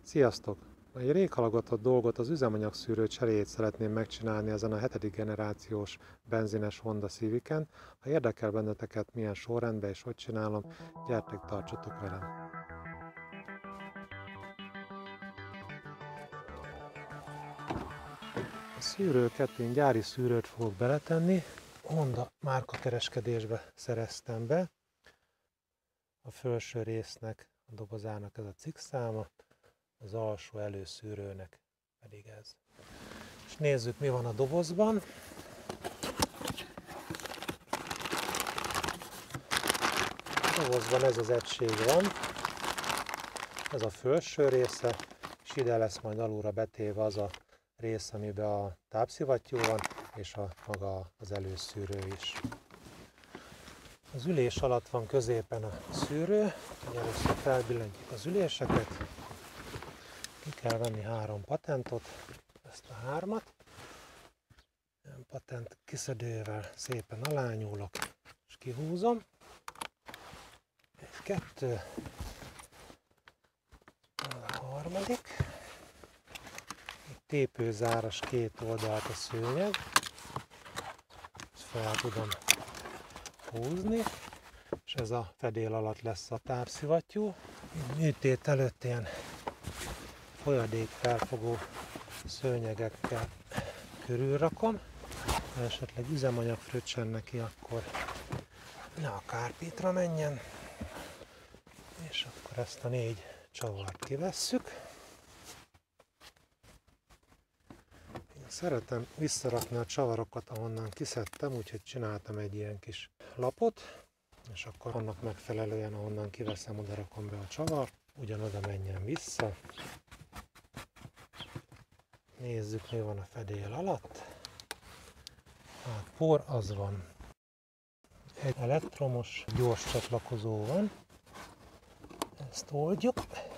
Sziasztok! Egy rég halogatott dolgot, az üzemanyagszűrő cseréjét szeretném megcsinálni ezen a 7. generációs benzines Honda Civic-en. Ha érdekel benneteket, milyen sorrendben és hogy csinálom, gyertek, tartsatok velem! A szűrőket, én gyári szűrőt fogok beletenni. Honda márkakereskedésbe szereztem be. A felső résznek, a dobozának ez a cikkszáma, az alsó előszűrőnek pedig ez. És nézzük, mi van a dobozban. A dobozban ez az egység van, ez a felső része, és ide lesz majd alulra betéve az a rész, amiben a tápszivattyú van, és maga az előszűrő is. Az ülés alatt van középen a szűrő, először felbillentjük az üléseket, ki kell venni 3 patentot, ezt a 3-at, patent kiszedővel szépen alányúlok, és kihúzom. 1, 2, a harmadik, itt tépőzáras két oldalt a szőnyeg, ezt fel tudom húzni, és ez a fedél alatt lesz a tápszivattyú. Műtét előtt ilyen folyadékfelfogó szőnyegekkel körülrakom, ha esetleg üzemanyag fröccsen neki, akkor ne a kárpítra menjen, és akkor ezt a 4 csavart kivesszük. Én szeretem visszarakni a csavarokat, ahonnan kiszedtem, úgyhogy csináltam egy ilyen kis lapot, és akkor annak megfelelően, ahonnan kiveszem, oda rakom be a csavart, ugyanoda menjen vissza. Nézzük, mi van a fedél alatt. Hát por az van. Egy elektromos gyors csatlakozó van. Ezt oldjuk.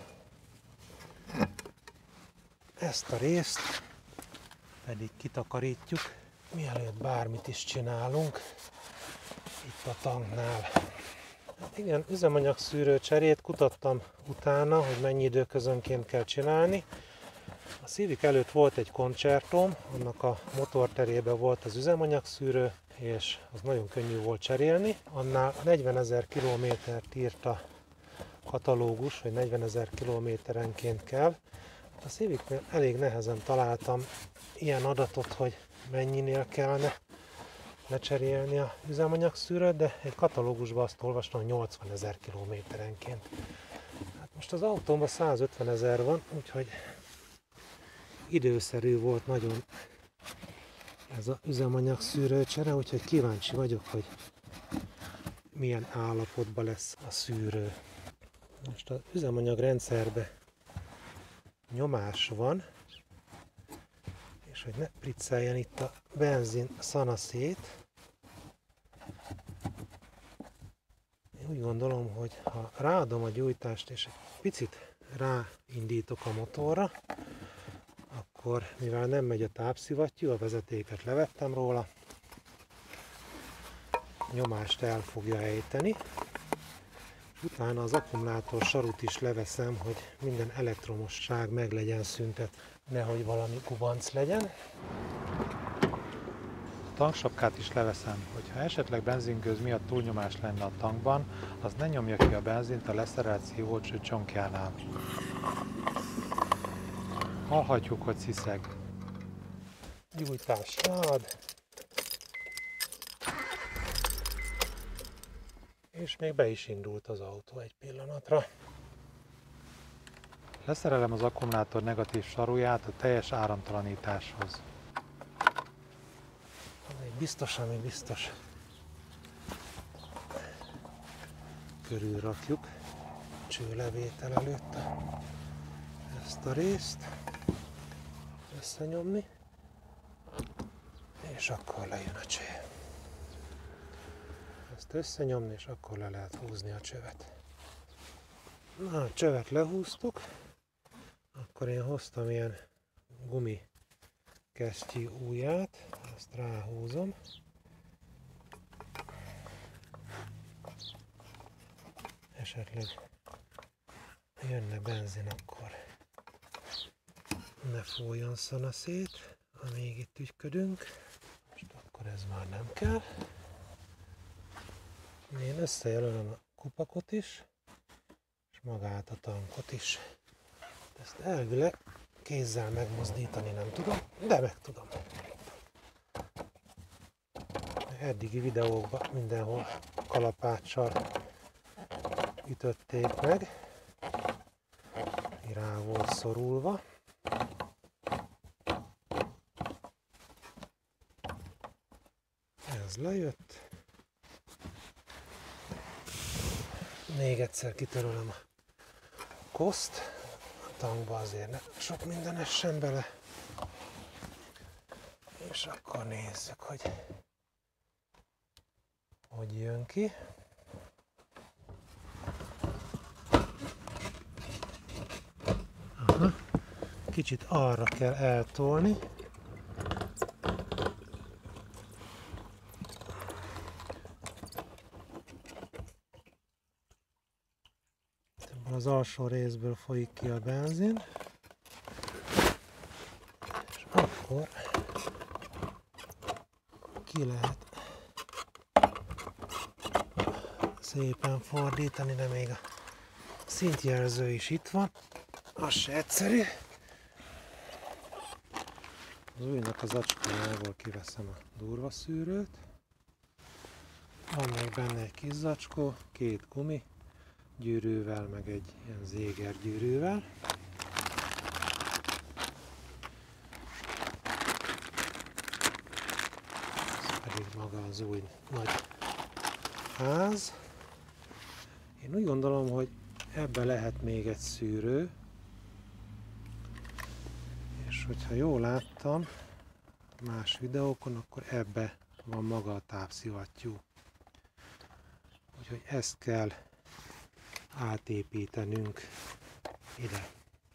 Ezt a részt pedig kitakarítjuk, mielőtt bármit is csinálunk itt a tanknál. Hát igen, üzemanyagszűrő cserét kutattam utána, hogy mennyi időközönként kell csinálni. A Civic előtt volt egy Concertom, annak a motorterében volt az üzemanyagszűrő, és az nagyon könnyű volt cserélni. Annál 40 000 kilométert írt a katalógus, hogy 40 000 kilométerenként kell. A Civicnél elég nehezen találtam ilyen adatot, hogy mennyinél kellene lecserélni az üzemanyagszűrőt, de egy katalógusban azt olvastam, hogy 80 000 kilométerenként. Hát most az autómban 150 000 van, úgyhogy időszerű volt nagyon ez az üzemanyagszűrőcsere, úgyhogy kíváncsi vagyok, hogy milyen állapotban lesz a szűrő. Most az üzemanyagrendszerben nyomás van, és hogy ne pricceljen itt a benzin szana szét. Én úgy gondolom, hogy ha ráadom a gyújtást és egy picit ráindítok a motorra, akkor mivel nem megy a tápszivattyú, a vezetéket levettem róla, nyomást el fogja ejteni. Utána az akkumulátor sarut is leveszem, hogy minden elektromosság meg legyen szüntet, nehogy valami kubanc legyen. A tanksapkát is leveszem, hogyha esetleg benzingőz miatt túlnyomás lenne a tankban, az ne nyomja ki a benzint a leszerelt szívócső csonkjánál. Hallhatjuk, hogy sziszeg. Gyújtás ráad. És még be is indult az autó egy pillanatra. Leszerelem az akkumulátor negatív saruját a teljes áramtalanításhoz. Egy biztos, ami biztos. Körülrakjuk csőlevétel előtt ezt a részt. Összenyomni. És akkor lejön a cső. Ezt összenyomni, és akkor le lehet húzni a csövet. Na, a csövet lehúztuk. Akkor én hoztam ilyen gumi kesztyű ujját, ezt ráhúzom. Esetleg jönne benzin, akkor ne folyjon szana szét, amíg itt ügyködünk. Most akkor ez már nem kell. Én összejelölöm a kupakot is, és magát a tankot is. Ezt elvileg kézzel megmozdítani nem tudom, de meg tudom. Eddigi videókban mindenhol kalapáccsal ütötték meg, rá volt szorulva. Ez lejött. Még egyszer kitörölöm a koszt. A tankba azért ne sok minden essen bele. És akkor nézzük, hogy jön ki. Aha. Kicsit arra kell eltolni. Az alsó részből folyik ki a benzin, és akkor ki lehet szépen fordítani, de még a szintjelző is itt van, az se egyszerű. Az újnak az acskájából kiveszem a durva szűrőt, van még benne egy kis zacskó, 2 gumi gyűrűvel, meg egy ilyen zéger gyűrűvel. Ez pedig maga az új nagy ház. Én úgy gondolom, hogy ebbe lehet még egy szűrő, és hogyha jól láttam más videókon, akkor ebbe van maga a tápszivattyú. Úgyhogy ezt kell átépítenünk ide.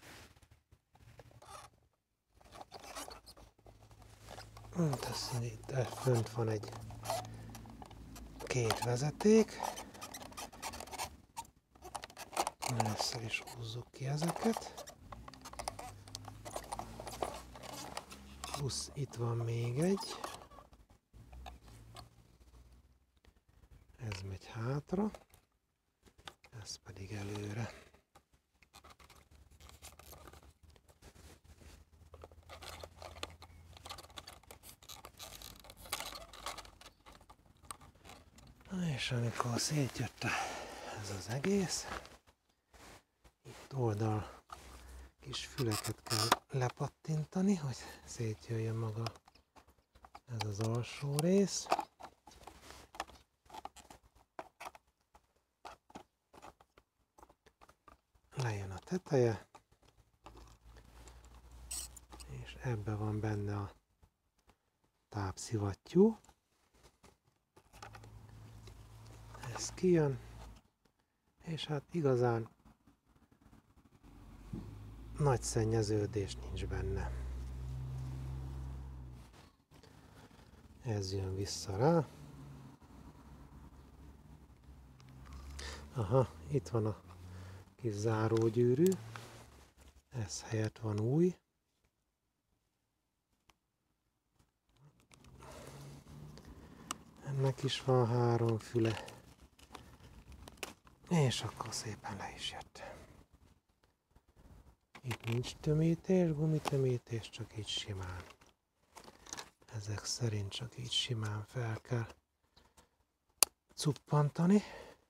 Itt fönt van egy 2 vezeték. Először is húzzuk ki ezeket. Plusz itt van még egy. Ez megy hátra. Ez pedig előre. És amikor szétjött ez az egész, itt oldal kis füleket kell lepattintani, hogy szétjöjjön maga ez az alsó rész. Lejön a teteje, és ebbe van benne a tápszivattyú. Ez kijön, és hát igazán nagy szennyeződés nincs benne. Ez jön vissza rá. Aha, itt van a kis zárógyűrű, ez helyett van új. Ennek is van 3 füle, és akkor szépen le is jött. Itt nincs tömítés, gumitömítés, csak így simán. Ezek szerint csak így simán fel kell cuppantani.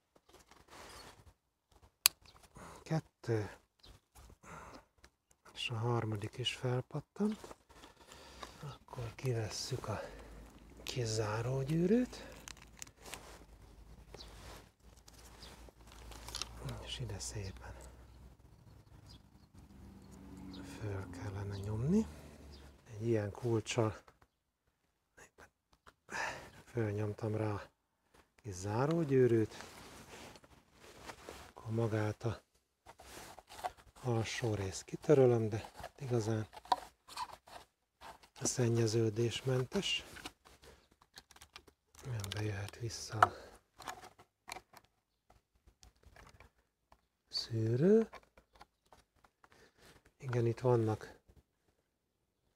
2, és a harmadik is felpattant. Akkor kivesszük a kis zárógyűrűt, és ide szépen föl kellene nyomni. Egy ilyen kulccsal fölnyomtam rá a kis zárógyűrűt, akkor magát a alsó részt kitörölöm, de igazán a szennyeződésmentes. Nem bejöhet vissza a szűrő. Igen, itt vannak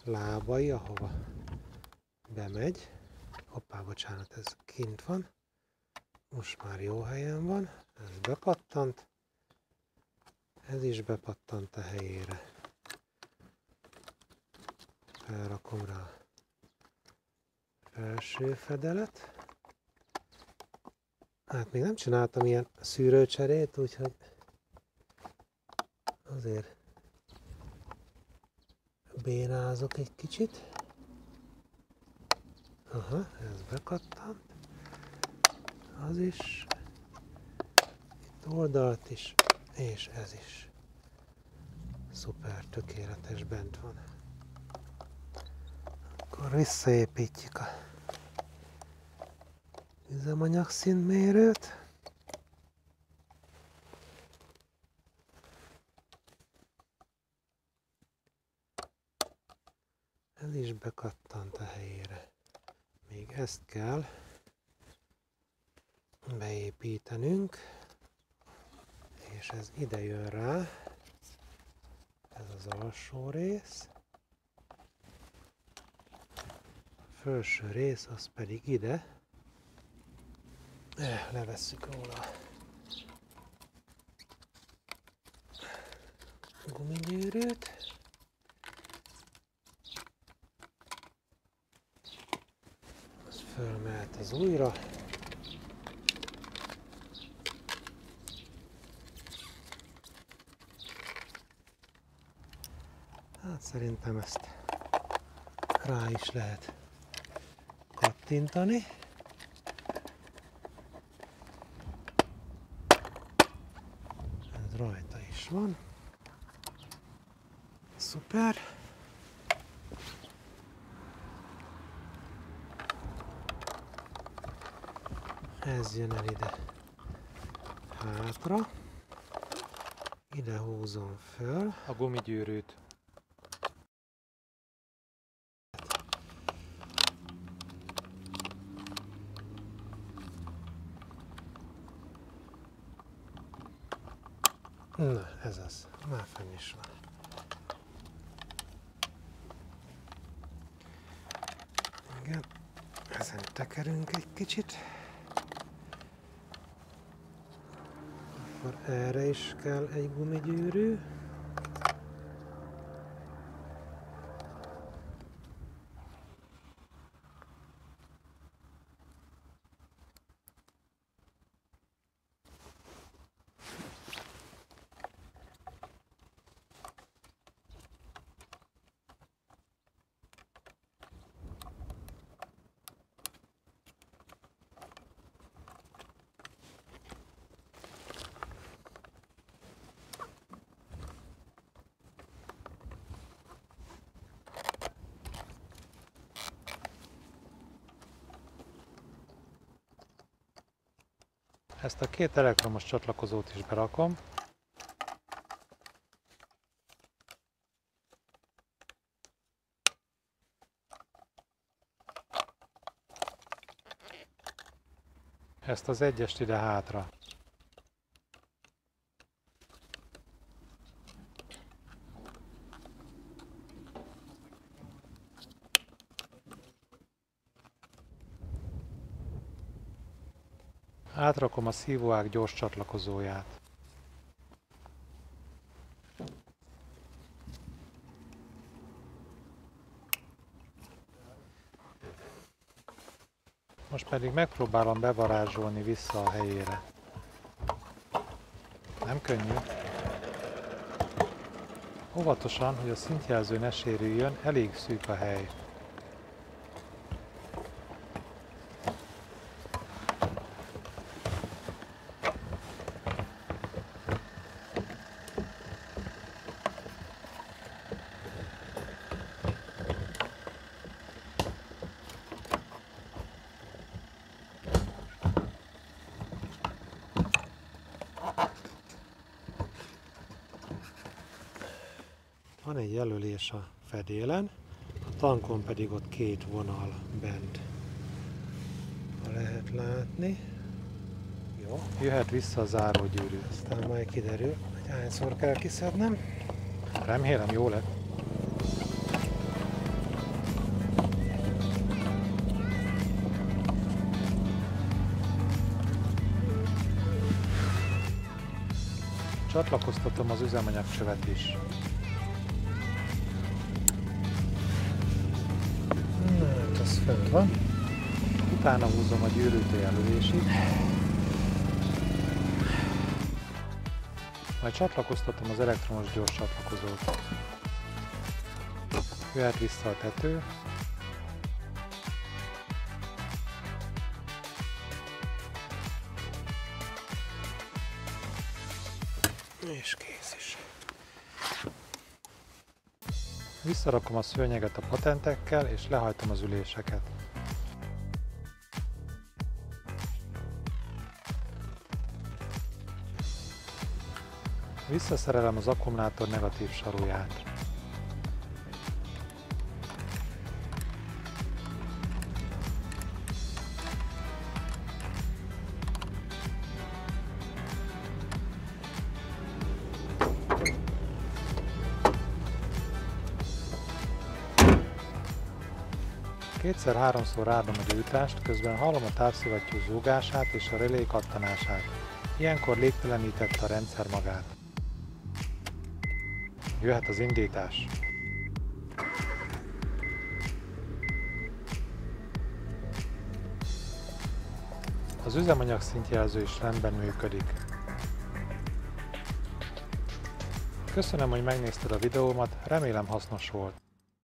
lábai, ahova bemegy. Hoppá, bocsánat, ez kint van. Most már jó helyen van. Ez bepattant. Ez is bepattant a helyére. Felrakom rá a felső fedelet. Hát még nem csináltam ilyen szűrőcserét, úgyhogy azért bénázok egy kicsit. Aha, ez bekattant. Az is. Itt oldalt is. És ez is. Szuper, tökéletes, bent van. Akkor visszaépítjük a üzemanyag szintmérőt. Ez is bekattant a helyére. Még ezt kell beépítenünk, és ez ide jön rá, ez az alsó rész. A felső rész az pedig ide. Levesszük róla a gumigyűrűt. Az fölmehet az újra. Hát szerintem ezt rá is lehet kattintani. Ez rajta is van. Szuper. Ez jön el ide hátra. Ide húzom föl A gumigyűrűt. Na, ez az. Már fenn is van. Igen. Ezen tekerünk egy kicsit. Akkor erre is kell egy gumigyűrű. Ezt a két elektromos csatlakozót is berakom. Ezt az egyest ide hátra. Átrakom a szívóág gyors csatlakozóját. Most pedig megpróbálom bevarázsolni vissza a helyére. Nem könnyű. Óvatosan, hogy a szintjelző ne sérüljön, elég szűk a hely. Van egy jelölés a fedélen, a tankon pedig ott két vonal bent. Ha lehet látni. Jó. Jöhet vissza a zárógyűrű. Aztán majd kiderül, hogy hányszor kell kiszednem. Remélem jó lett. Csatlakoztatom az üzemanyagcsövet is. Na, hát ez fent van. Utána húzom a gyűrűt a jelölésig. Majd csatlakoztatom az elektromos gyors csatlakozót. Jöhet vissza a tető. És kész is. Visszarakom a szőnyeget a patentekkel és lehajtom az üléseket. Visszaszerelem az akkumulátor negatív saruját. Kétszer-háromszor ráadom a gyújtást, közben hallom a távszivattyú zúgását és a relé kattanását. Ilyenkor légtelenítette a rendszer magát. Jöhet az indítás. Az üzemanyag szintjelző is rendben működik. Köszönöm, hogy megnézted a videómat, remélem hasznos volt.